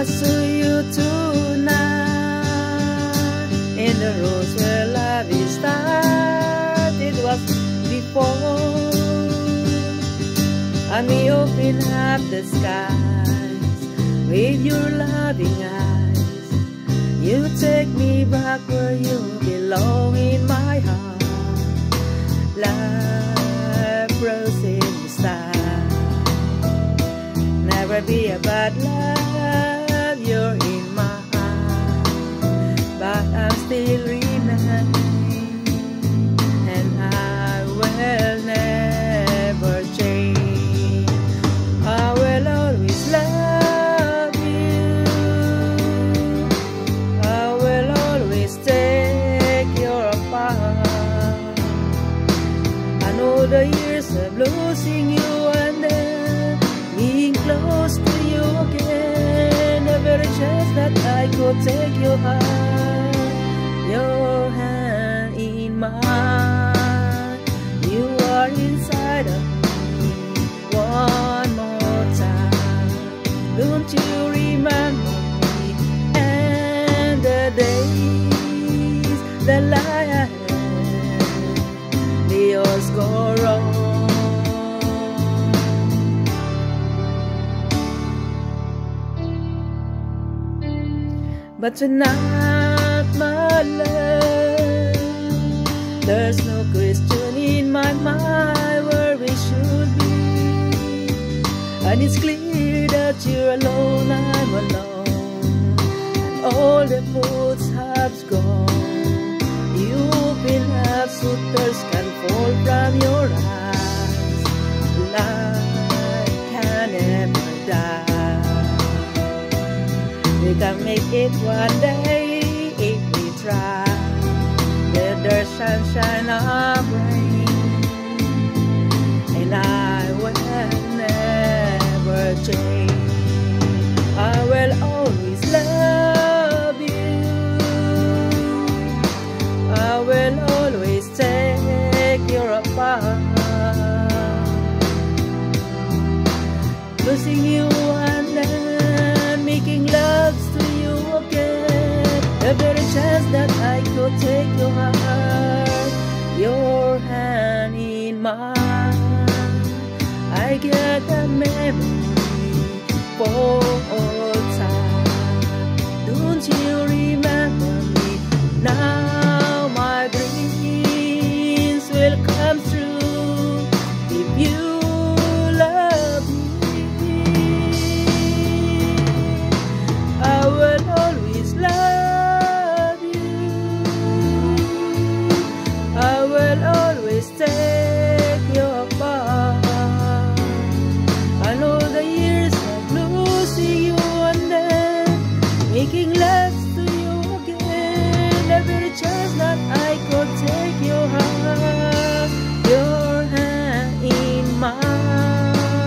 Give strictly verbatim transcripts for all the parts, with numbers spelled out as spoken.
I saw you tonight in the rose where love is started was before, and we open up the skies with your loving eyes. You take me back where you belong in my heart, like rose in the sky. Never be a bad love, you're in my heart, but I'm still remaining, and I will never change. I will always love you, I will always take your part. I know the years of losing you and then being close to you again, the very chance that I could take your heart, your hand in mine. You are inside of me one more time. Don't you remember me and the days that lie ahead? They always go wrong. But tonight, my love, there's no question in my mind where we should be, and it's clear that you're alone, I'm alone, and all the footsteps gone. You've been up so thirst can fall from your eyes, light can never die. We can make it one day if we try. Let the sunshine or rain, and I will never change. I will always love you, I will always take your part. Losing you and then making love to you again, the very chance that I could take your heart, your hand in mine. I get a memory for all time. Don't you remember me now? My dreams will come true if you love me. I will always love you, I will always take your part. I know the years of losing you and then making love to you again, every chance that I could take your heart, your hand in mine.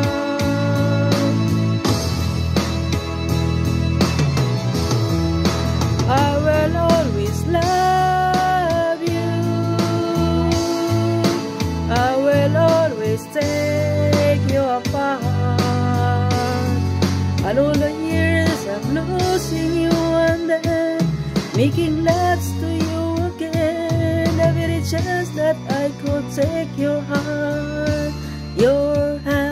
I will always love you, I will always take your part. I know the years of losing you and then making love to you again, every chance that I could take your heart, your hand.